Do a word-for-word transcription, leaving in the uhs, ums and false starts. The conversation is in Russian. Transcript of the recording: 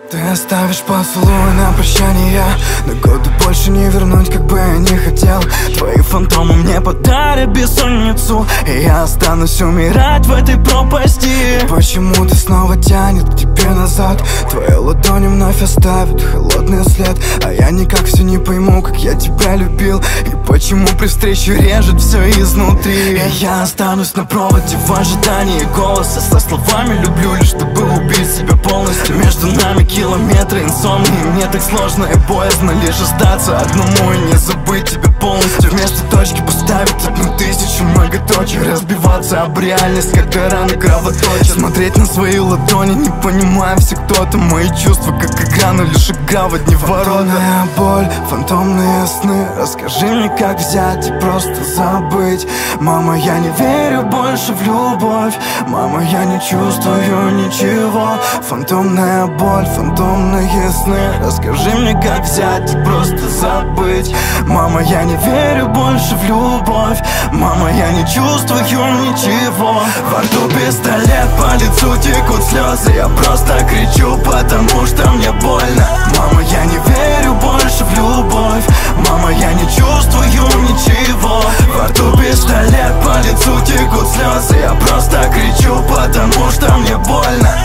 Ты оставишь поцелуй на прощание, но годы больше не вернуть, как бы я не хотел. Твои фантомы мне подарят бессонницу, и я останусь умирать в этой пропасти. Почему ты снова тянет к тебе назад? Твои ладони вновь оставят холодный след, а я никак все не пойму, как я тебя любил, и почему при встрече режет все изнутри. И я останусь на проводе в ожидании голоса со словами «люблю», лишь чтобы убить себя полностью. Между нами километры инсомнии, мне так сложно и боязно лишь сдаться одному и не забыть тебя полностью. Вместо точки поставить одну тысячу многоточек, разбиваться об реальность, когда раны кровоточат. Смотреть на свои ладони, не понимая все кто-то. Мои чувства как игра, но лишь игра в одни ворота. Фантомная боль, фантомные сны. Расскажи мне, как взять и просто забыть. Мама, я не верю больше в любовь. Мама, я не чувствую ничего. Фантомная боль, фантомные сны. Расскажи мне, как взять и просто забыть. Мама, я не верю больше в любовь. Мама, я не чувствую ничего. Во рту пистолет, по лицу текут слезы. Я просто кричу, потому что мне больно. Мама, я не верю больше в любовь. Мама, я не чувствую ничего. Во рту пистолет, по лицу текут слезы. Я просто кричу, потому что мне больно.